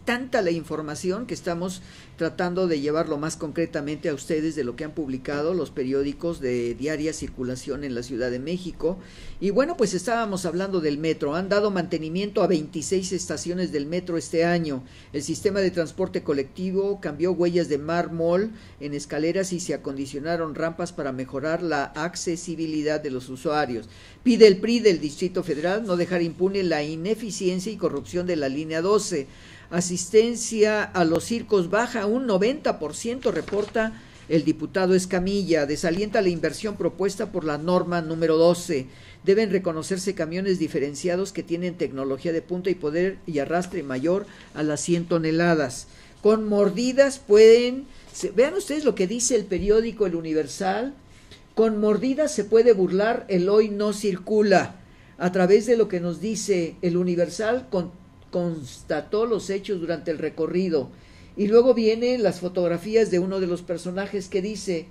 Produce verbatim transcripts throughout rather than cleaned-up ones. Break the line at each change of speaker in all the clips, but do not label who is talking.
tanta la información que estamos tratando de llevarlo más concretamente a ustedes de lo que han publicado los periódicos de diaria circulación en la Ciudad de México. Y bueno, pues estábamos hablando del metro. Han dado mantenimiento a veintiséis estaciones del metro este año. El sistema de transporte colectivo cambió huellas de mármol en escaleras y se acondicionaron rampas para mejorar la accesibilidad de los usuarios. Pide el P R I del Distrito Federal no dejar impune la ineficiencia y corrupción de la línea doce. Asistencia a los circos baja un noventa por ciento, reporta el diputado Escamilla. Desalienta la inversión propuesta por la norma número doce. Deben reconocerse camiones diferenciados que tienen tecnología de punta y poder y arrastre mayor a las cien toneladas. Con mordidas pueden... Se, vean ustedes lo que dice el periódico El Universal. Con mordidas se puede burlar el hoy no circula. A través de lo que nos dice El Universal, con constató los hechos durante el recorrido, y luego vienen las fotografías de uno de los personajes que dice: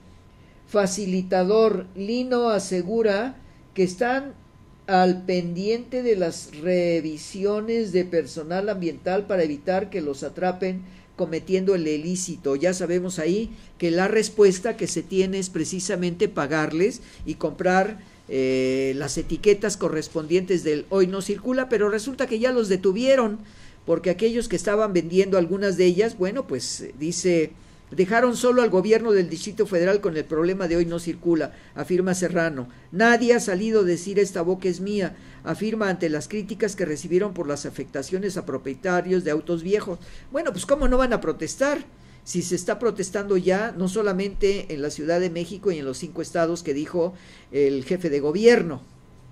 facilitador, Lino asegura que están al pendiente de las revisiones de personal ambiental para evitar que los atrapen cometiendo el ilícito. Ya sabemos ahí que la respuesta que se tiene es precisamente pagarles y comprar Eh, las etiquetas correspondientes del hoy no circula, pero resulta que ya los detuvieron, porque aquellos que estaban vendiendo algunas de ellas, bueno, pues dice, dejaron solo al gobierno del Distrito Federal con el problema de hoy no circula, afirma Serrano. Nadie ha salido a decir esta boca es mía, afirma ante las críticas que recibieron por las afectaciones a propietarios de autos viejos. Bueno, pues ¿cómo no van a protestar? Si se está protestando ya, no solamente en la Ciudad de México y en los cinco estados que dijo el jefe de gobierno.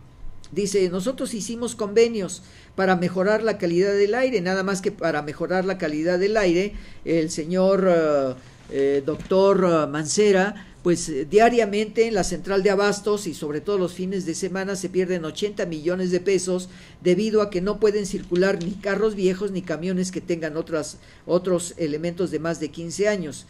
Dice, nosotros hicimos convenios para mejorar la calidad del aire, nada más que para mejorar la calidad del aire, el señor uh, eh, doctor uh, Mancera, pues eh, diariamente en la central de abastos y sobre todo los fines de semana se pierden ochenta millones de pesos debido a que no pueden circular ni carros viejos ni camiones que tengan otras, otros elementos de más de quince años.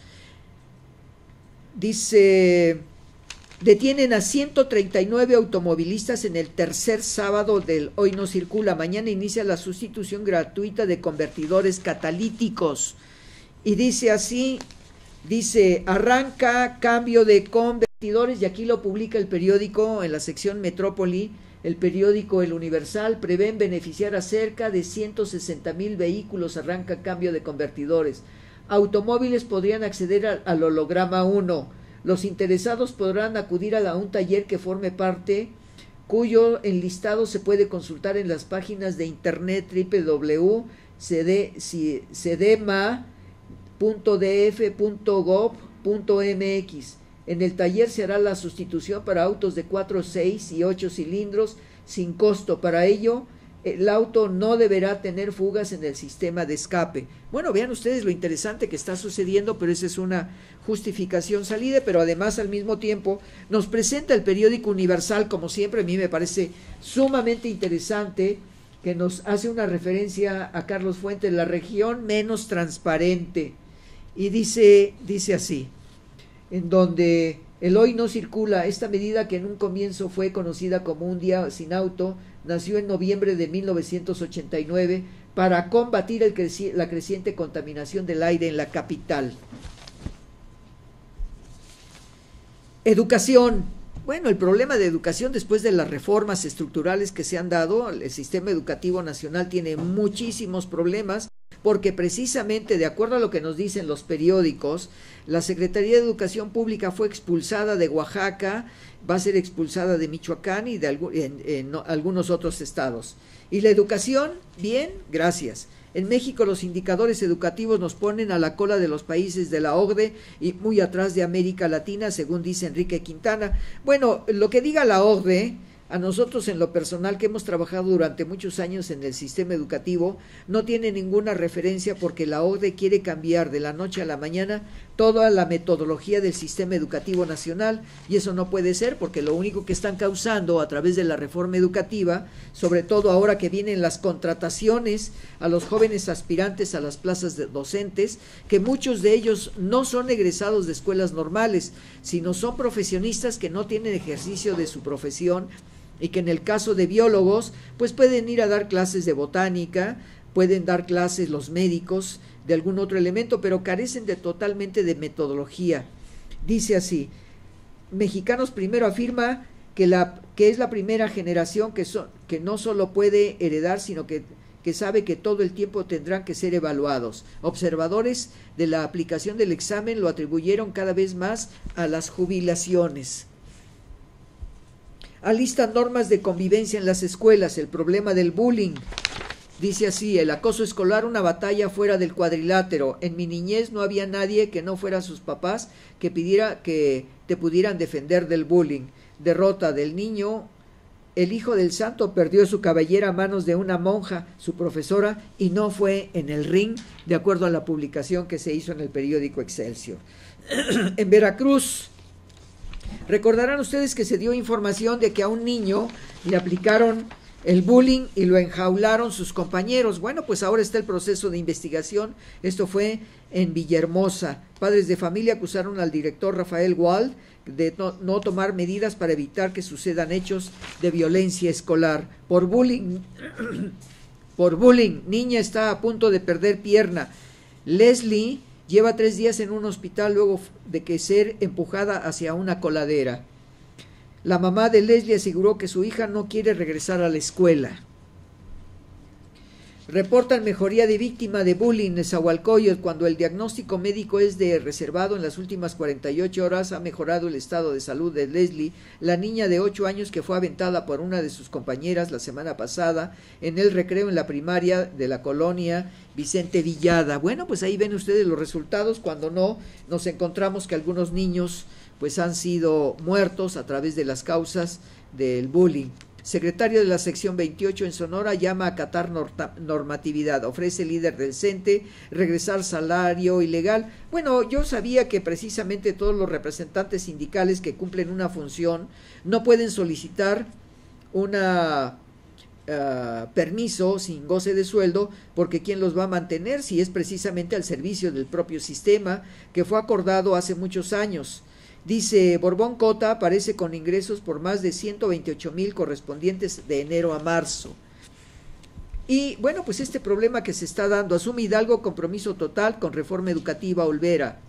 Dice, detienen a ciento treinta y nueve automovilistas en el tercer sábado del hoy no circula. Mañana inicia la sustitución gratuita de convertidores catalíticos. Y dice así... Dice, arranca cambio de convertidores, y aquí lo publica el periódico en la sección Metrópoli, el periódico El Universal. Prevén beneficiar a cerca de ciento sesenta mil vehículos, arranca cambio de convertidores. Automóviles podrían acceder al, al holograma uno. Los interesados podrán acudir a, la, a un taller que forme parte, cuyo enlistado se puede consultar en las páginas de internet doble u doble u doble u punto cedema punto d f punto gov punto m x. En el taller se hará la sustitución para autos de cuatro, seis y ocho cilindros sin costo. Para ello, el auto no deberá tener fugas en el sistema de escape. Bueno, vean ustedes lo interesante que está sucediendo, pero esa es una justificación salida, pero además al mismo tiempo nos presenta el periódico Universal, como siempre a mí me parece sumamente interesante, que nos hace una referencia a Carlos Fuentes, la región menos transparente. Y dice, dice así, en donde el hoy no circula, esta medida que en un comienzo fue conocida como un día sin auto, nació en noviembre de mil novecientos ochenta y nueve para combatir el creci- la creciente contaminación del aire en la capital. Educación. Bueno, el problema de educación después de las reformas estructurales que se han dado, el sistema educativo nacional tiene muchísimos problemas, porque precisamente de acuerdo a lo que nos dicen los periódicos, la Secretaría de Educación Pública fue expulsada de Oaxaca, va a ser expulsada de Michoacán y de algu- en, en, en algunos otros estados. ¿Y la educación? Bien, gracias. En México los indicadores educativos nos ponen a la cola de los países de la O C D E y muy atrás de América Latina, según dice Enrique Quintana. Bueno, lo que diga la O C D E, a nosotros en lo personal que hemos trabajado durante muchos años en el sistema educativo, no tiene ninguna referencia porque la O C D E quiere cambiar de la noche a la mañana toda la metodología del sistema educativo nacional, y eso no puede ser porque lo único que están causando a través de la reforma educativa, sobre todo ahora que vienen las contrataciones a los jóvenes aspirantes a las plazas de docentes, que muchos de ellos no son egresados de escuelas normales, sino son profesionistas que no tienen ejercicio de su profesión, y que en el caso de biólogos, pues pueden ir a dar clases de botánica, pueden dar clases los médicos de algún otro elemento, pero carecen de totalmente de metodología. Dice así: Mexicanos Primero afirma que, la, que es la primera generación que, so, que no solo puede heredar, sino que, que sabe que todo el tiempo tendrán que ser evaluados. Observadores de la aplicación del examen lo atribuyeron cada vez más a las jubilaciones. Alistan normas de convivencia en las escuelas, el problema del bullying. Dice así: el acoso escolar, una batalla fuera del cuadrilátero. En mi niñez no había nadie que no fuera sus papás que pidiera que te pudieran defender del bullying. Derrota del niño. El hijo del santo perdió su cabellera a manos de una monja, su profesora, y no fue en el ring, de acuerdo a la publicación que se hizo en el periódico Excelsior. En Veracruz, recordarán ustedes que se dio información de que a un niño le aplicaron el bullying y lo enjaularon sus compañeros. Bueno, pues ahora está el proceso de investigación. Esto fue en Villahermosa. Padres de familia acusaron al director Rafael Wald de no, no tomar medidas para evitar que sucedan hechos de violencia escolar. Por bullying, por bullying, niña está a punto de perder pierna. Leslie lleva tres días en un hospital luego de que ser empujada hacia una coladera. La mamá de Leslie aseguró que su hija no quiere regresar a la escuela. Reportan mejoría de víctima de bullying en Nezahualcóyotl. Cuando el diagnóstico médico es de reservado, en las últimas cuarenta y ocho horas ha mejorado el estado de salud de Leslie, la niña de ocho años que fue aventada por una de sus compañeras la semana pasada en el recreo en la primaria de la colonia Vicente Villada. Bueno, pues ahí ven ustedes los resultados. Cuando no, nos encontramos que algunos niños pues han sido muertos a través de las causas del bullying. Secretario de la sección veintiocho en Sonora llama a acatar normatividad, ofrece líder del CENTE regresar salario ilegal. Bueno, yo sabía que precisamente todos los representantes sindicales que cumplen una función no pueden solicitar una uh, permiso sin goce de sueldo, porque ¿quién los va a mantener si es precisamente al servicio del propio sistema que fue acordado hace muchos años? Dice, Borbón Cota aparece con ingresos por más de ciento veintiocho mil correspondientes de enero a marzo. Y bueno, pues este problema que se está dando, asume Hidalgo compromiso total con reforma educativa Olvera.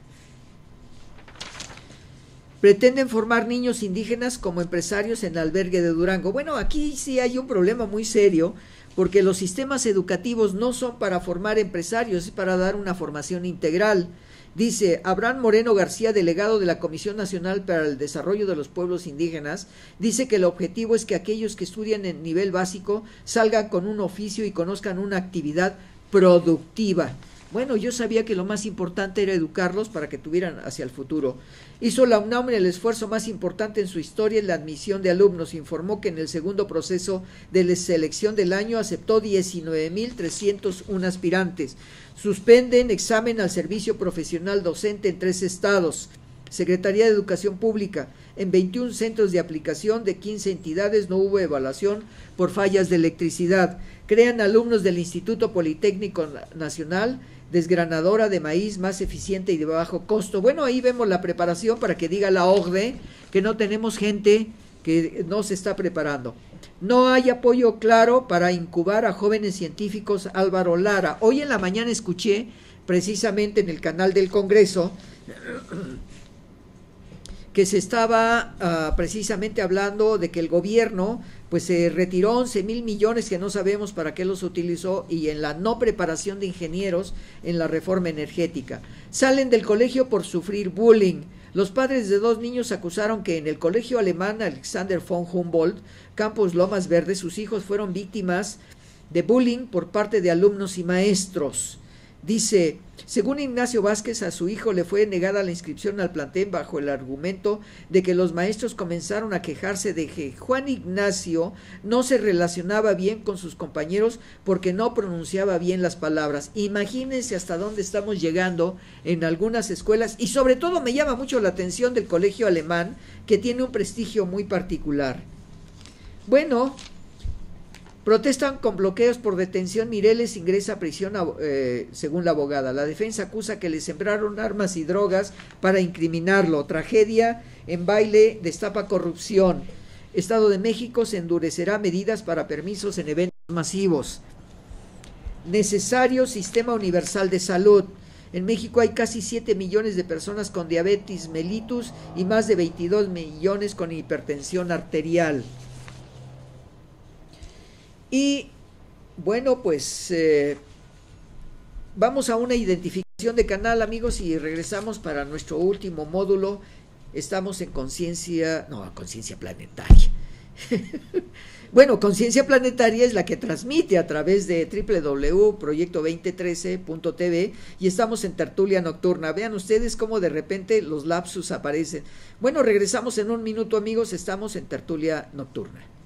Pretenden formar niños indígenas como empresarios en albergue de Durango. Bueno, aquí sí hay un problema muy serio, porque los sistemas educativos no son para formar empresarios, es para dar una formación integral. Dice Abraham Moreno García, delegado de la Comisión Nacional para el Desarrollo de los Pueblos Indígenas, dice que el objetivo es que aquellos que estudian en nivel básico salgan con un oficio y conozcan una actividad productiva. Bueno, yo sabía que lo más importante era educarlos para que tuvieran hacia el futuro. Hizo la UNAM el esfuerzo más importante en su historia en la admisión de alumnos. Informó que en el segundo proceso de selección del año aceptó diecinueve mil trescientos uno aspirantes. Suspenden examen al servicio profesional docente en tres estados. Secretaría de Educación Pública. En veintiún centros de aplicación de quince entidades no hubo evaluación por fallas de electricidad. Crean alumnos del Instituto Politécnico Nacional desgranadora de maíz más eficiente y de bajo costo. Bueno, ahí vemos la preparación para que diga la O C D E que no tenemos gente que no se está preparando. No hay apoyo claro para incubar a jóvenes científicos. Álvaro Lara. Hoy en la mañana escuché precisamente en el canal del Congreso que se estaba uh, precisamente hablando de que el gobierno pues se eh, retiró once mil millones que no sabemos para qué los utilizó, y en la no preparación de ingenieros en la reforma energética. Salen del colegio por sufrir bullying. Los padres de dos niños acusaron que en el colegio alemán Alexander von Humboldt, Campus Lomas Verdes, sus hijos fueron víctimas de bullying por parte de alumnos y maestros. Dice, según Ignacio Vázquez, a su hijo le fue negada la inscripción al plantel bajo el argumento de que los maestros comenzaron a quejarse de que Juan Ignacio no se relacionaba bien con sus compañeros porque no pronunciaba bien las palabras. Imagínense hasta dónde estamos llegando en algunas escuelas, y sobre todo me llama mucho la atención del colegio alemán, que tiene un prestigio muy particular. Bueno, protestan con bloqueos por detención. Mireles ingresa a prisión eh, según la abogada. La defensa acusa que le sembraron armas y drogas para incriminarlo. Tragedia en baile destapa corrupción. Estado de México se endurecerá medidas para permisos en eventos masivos. necesario sistema universal de salud. En México hay casi siete millones de personas con diabetes mellitus y más de veintidós millones con hipertensión arterial. Y bueno, pues eh, vamos a una identificación de canal, amigos, y regresamos para nuestro último módulo. Estamos en conciencia, no, conciencia planetaria. Bueno, Conciencia Planetaria es la que transmite a través de doble u doble u doble u punto proyecto veinte trece punto t v y estamos en tertulia nocturna. Vean ustedes cómo de repente los lapsus aparecen. Bueno, regresamos en un minuto, amigos, estamos en tertulia nocturna.